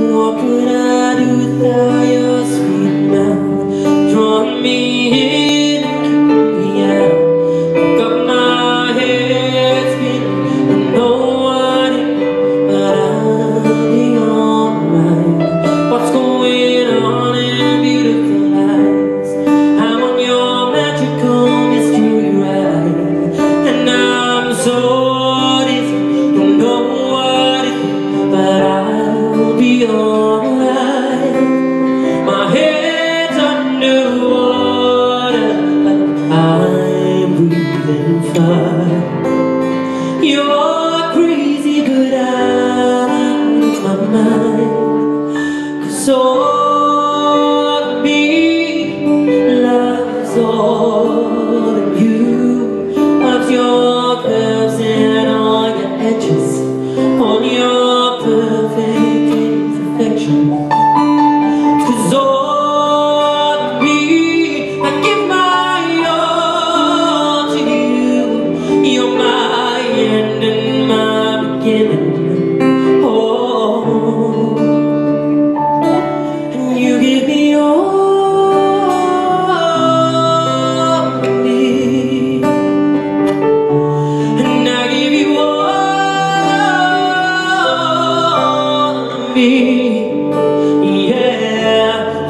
What could I do without your sweet mouth? Drawing me in and keeping me out. Got my head spinning with no one in, but I'll be alright. What's going on in beautiful eyes? I'm on your magical mystery ride, and I'm so dizzy, don't know what it is, but I'll be alright. My head's underwater, but I'm breathing fine. You're crazy, but I'm out of my mind. 'Cause all of me loves all of you, loves your curves and all your edges, all your perfect imperfections. 'Cause all of me, I give my all to you. You're my end and my beginning. Oh, and you give me all of me, and I give you all of me. Yeah.